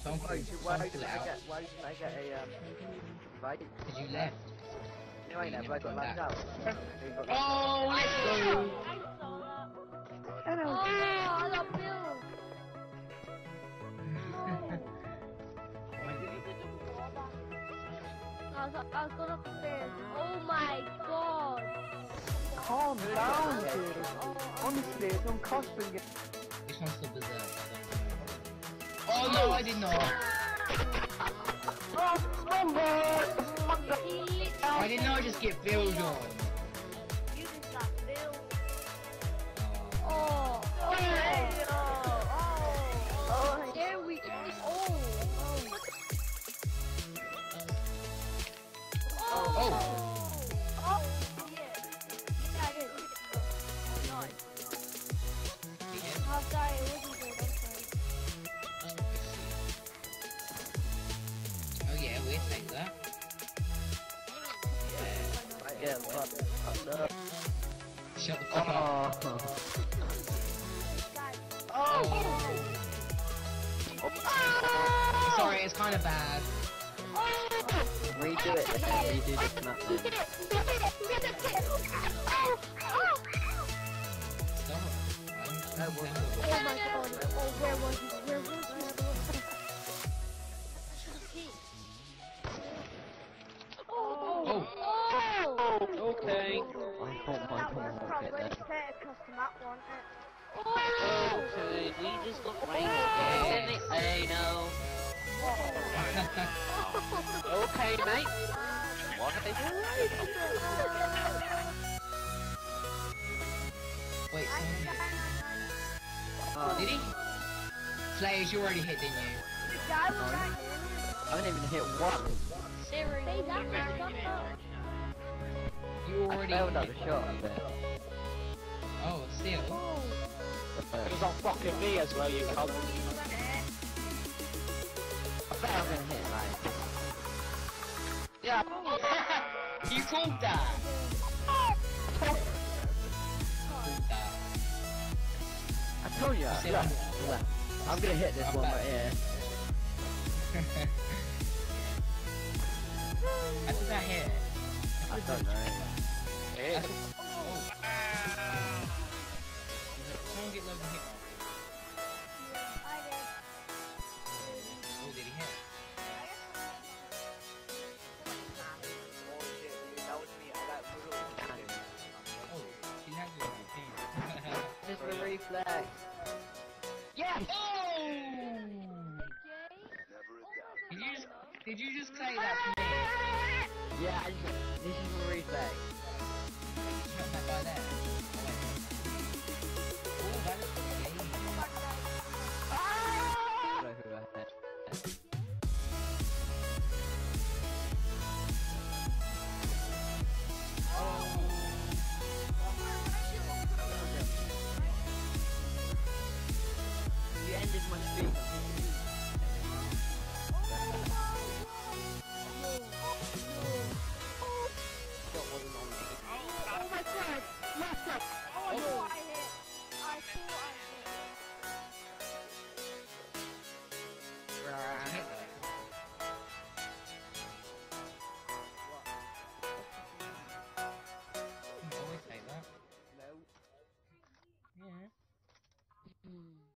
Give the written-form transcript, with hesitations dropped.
Someone Why pull didn't it I out. get, why didn't I get a, invite? Because you left. No, I You never, never I got come laughed back. out. You got Oh, let's go! Oh, I got Bill. I was going up the stairs. Oh my god. Calm down, dude. Honestly, it's on costing it. This one's the berserk. Oh no, I did not. I did not just get build on. You just got Bill. Oh. Oh, there we go. Oh. Yeah. Yeah, it is. Oh, nice. Oh, sorry, it wasn't good. I'm sorry. Oh yeah, we'll take that. Yeah, but, Shut the fuck up. Sorry, it's kind of bad. redo it then, redo this map then. Stop. Oh my god. Oh, where was he? Where was he? Oh. Okay. I thought my That's will probably get a fair custom map, wasn't it? Okay, we just got ranked. Hey, no. Okay, mate. What are they doing? Wait, did he? Slayers, you already hit, didn't you? The guy was right there. I haven't even hit one. Say that. You I already failed at hit. the shot there. Oh, still. It was on fucking me as well, you cunt. I bet I'm gonna hit like. Yeah. You called that. Called that. I told you. said Look, I'm gonna hit this I'm one back. right here. How did that hit? I don't know. Hey. Oh. Someone get loads of hit. Oh, did he hit? Oh, he has it on the team. Just the reflex. Yeah! Oh! Did you just say that to me? Yeah, this is a reflex.